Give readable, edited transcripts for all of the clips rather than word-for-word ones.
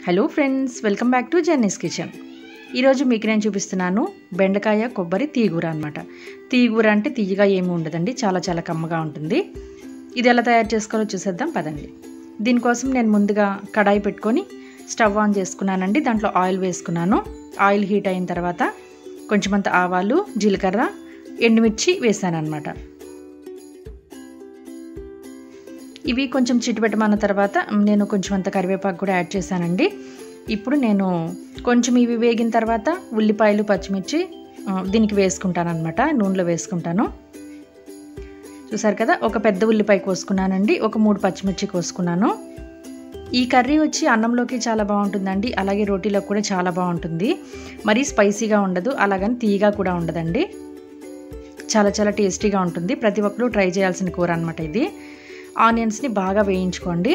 Hello friends, welcome back to Journey's Kitchen. ఈరోజు మీకు నేను చూపిస్తున్నాను బెండకాయ కొబ్బరి తీగూర అనమాట. తీగూర అంటే తీయగా ఏమి ఉండదండి, చాలా చాలా కమ్మగా ఉంటుంది. ఇది ఎలా తయారు చేసుకోవాలో చూసేద్దాం పదండి. దీనికోసం నేను ముందుగా కడాయి పెట్టుకొని స్టవ్ ఆన్ చేసుకున్నానండి. దాంట్లో ఆయిల్ వేసుకున్నాను. ఆయిల్ హీట్ అయిన తర్వాత కొంచెమంత ఆవాలు, జీలకర్ర, ఎండుమిర్చి వేసాను అనమాట. ఇవి కొంచెం చిట్టుపెట్టమన్న తర్వాత నేను కొంచెం అంత కరివేపాకు కూడా యాడ్ చేశానండి. ఇప్పుడు నేను కొంచెం ఇవి వేగిన తర్వాత ఉల్లిపాయలు, పచ్చిమిర్చి దీనికి వేసుకుంటాను అనమాట. నూనెలో వేసుకుంటాను. చూసారు కదా, ఒక పెద్ద ఉల్లిపాయ కోసుకున్నానండి, ఒక 3 పచ్చిమిర్చి కోసుకున్నాను. ఈ కర్రీ వచ్చి అన్నంలోకి చాలా బాగుంటుందండి, అలాగే రోటీలో కూడా చాలా బాగుంటుంది. మరీ స్పైసీగా ఉండదు, అలాగని తీయగా కూడా ఉండదండి. చాలా చాలా టేస్టీగా ఉంటుంది. ప్రతి ఒక్కరు ట్రై చేయాల్సిన కూర అనమాట ఇది. ఆనియన్స్ని బాగా వేయించుకోండి.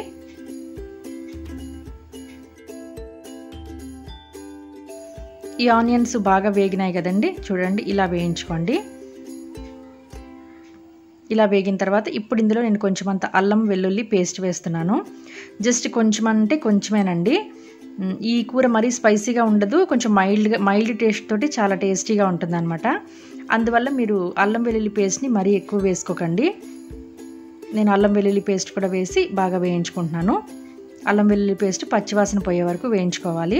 ఈ ఆనియన్స్ బాగా వేగినాయి కదండి, చూడండి ఇలా వేయించుకోండి. ఇలా వేగిన తర్వాత ఇప్పుడు ఇందులో నేను కొంచెం అంత అల్లం వెల్లుల్లి పేస్ట్ వేస్తున్నాను. జస్ట్ కొంచెం అంటే కొంచెమేనండి. ఈ కూర మరీ స్పైసీగా ఉండదు, కొంచెం మైల్డ్ టేస్ట్ తోటి చాలా టేస్టీగా ఉంటుంది అనమాట. అందువల్ల మీరు అల్లం వెల్లుల్లి పేస్ట్ని మరీ ఎక్కువ వేసుకోకండి. నేను అల్లం వెల్లుల్లి పేస్ట్ కూడా వేసి బాగా వేయించుకుంటున్నాను. అల్లం వెల్లుల్లి పేస్ట్ పచ్చివాసన పోయే వరకు వేయించుకోవాలి.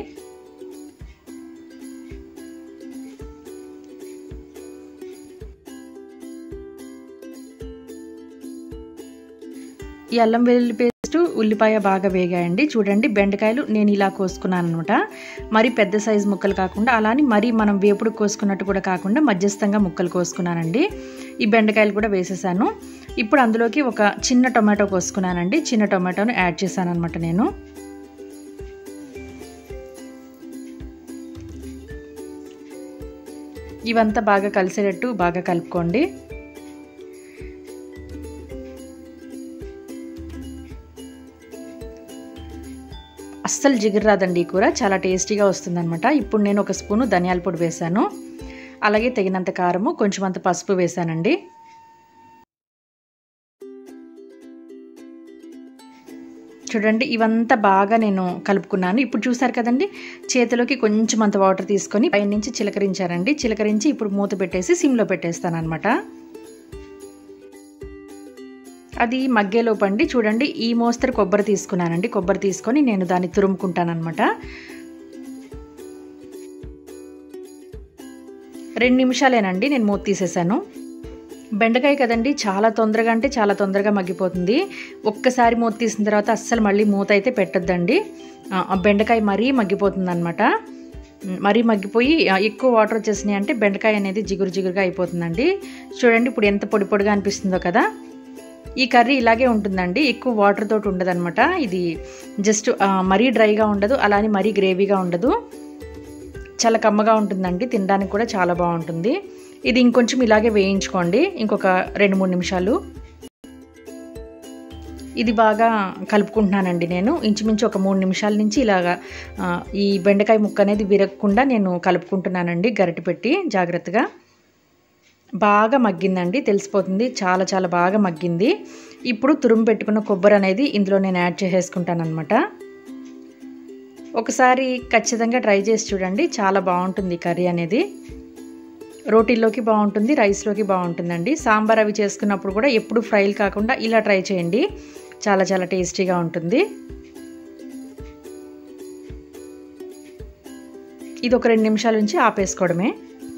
ఈ అల్లం వెల్లుల్లి పేస్ట్, ఉల్లిపాయ బాగా వేగాయండి. చూడండి, బెండకాయలు నేను ఇలా కోసుకున్నాను అనమాట. మరీ పెద్ద సైజు ముక్కలు కాకుండా, అలానే మరీ మనం వేపుడు కోసుకున్నట్టు కూడా కాకుండా మధ్యస్థంగా ముక్కలు కోసుకున్నానండి. ఈ బెండకాయలు కూడా వేసేసాను. ఇప్పుడు అందులోకి ఒక చిన్న టొమాటో కోసుకున్నానండి. చిన్న టొమాటోను యాడ్ చేశాను అనమాట నేను. ఇవంతా బాగా కలిసేటట్టు బాగా కలుపుకోండి. అస్సలు జిగురు రాదండి ఈ కూర, చాలా టేస్టీగా వస్తుందన్నమాట. ఇప్పుడు నేను ఒక స్పూను ధనియాల పొడి వేసాను, అలాగే తగినంత కారము, కొంచెం అంత పసుపు వేసానండి. చూడండి, ఇవంతా బాగా నేను కలుపుకున్నాను. ఇప్పుడు చూసారు కదండి, చేతిలోకి కొంచెం అంత వాటర్ తీసుకొని పైనుంచి చిలకరించారండి. చిలకరించి ఇప్పుడు మూత పెట్టేసి సిమ్లో పెట్టేస్తాను అనమాట. అది మగ్గేలోపండి. చూడండి, ఈ మోస్తరు కొబ్బరి తీసుకున్నానండి. కొబ్బరి తీసుకొని నేను దాన్ని తురుముకుంటాను అనమాట. 2 నిమిషాలేనండి, నేను మూత తీసేసాను. బెండకాయ కదండి, చాలా తొందరగా అంటే చాలా తొందరగా మగ్గిపోతుంది. ఒక్కసారి మూత తీసిన తర్వాత అస్సలు మళ్ళీ మూత అయితే పెట్టొద్దండి. బెండకాయ మరీ మగ్గిపోతుంది అనమాట. మరీ మగ్గిపోయి ఎక్కువ వాటర్ వచ్చేసినాయి అంటే బెండకాయ అనేది జిగురుగా అయిపోతుందండి. చూడండి, ఇప్పుడు ఎంత పొడి పొడిగా అనిపిస్తుందో కదా. ఈ కర్రీ ఇలాగే ఉంటుందండి, ఎక్కువ వాటర్ తోటి ఉండదన్నమాట. ఇది జస్ట్ మరీ డ్రైగా ఉండదు, అలానే మరీ గ్రేవీగా ఉండదు. చాలా కమ్మగా ఉంటుందండి, తినడానికి కూడా చాలా బాగుంటుంది. ఇది ఇంకొంచెం ఇలాగే వేయించుకోండి, ఇంకొక 2-3 నిమిషాలు. ఇది బాగా కలుపుకుంటున్నానండి నేను. ఇంచుమించు ఒక 3 నిమిషాల నుంచి ఇలాగా ఈ బెండకాయ ముక్క అనేది విరగకుండా నేను కలుపుకుంటున్నానండి గరిటె పెట్టి జాగ్రత్తగా. బాగా మగ్గిందండి, తెలిసిపోతుంది, చాలా చాలా బాగా మగ్గింది. ఇప్పుడు తురుము పెట్టుకున్న కొబ్బరి అనేది ఇందులో నేను యాడ్ చేసేసుకుంటాను అనమాట. ఒకసారి ఖచ్చితంగా ట్రై చేసి చూడండి, చాలా బాగుంటుంది కర్రీ అనేది. రోటీల్లోకి బాగుంటుంది, రైస్లోకి బాగుంటుందండి. సాంబార్ అవి చేసుకున్నప్పుడు కూడా ఎప్పుడు ఫ్రైలు కాకుండా ఇలా ట్రై చేయండి, చాలా చాలా టేస్టీగా ఉంటుంది. ఇది ఒక 2 నిమిషాల నుంచి ఆపేసుకోవడమే.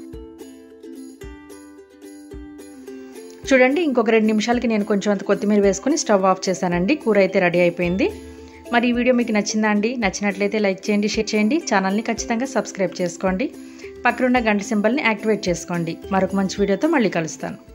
చూడండి, ఇంకొక 2 నిమిషాలకి నేను కొంచెం అంత కొత్తిమీర వేసుకొని స్టవ్ ఆఫ్ చేశానండి. కూర అయితే రెడీ అయిపోయింది. మరి ఈ వీడియో మీకు నచ్చిందా అండి? నచ్చినట్లయితే లైక్ చేయండి, షేర్ చేయండి. ఛానల్ని ఖచ్చితంగా సబ్స్క్రైబ్ చేసుకోండి. పక్కనున్న గంట సింబల్ని యాక్టివేట్ చేసుకోండి. మరొక మంచి వీడియోతో మళ్ళీ కలుస్తాను.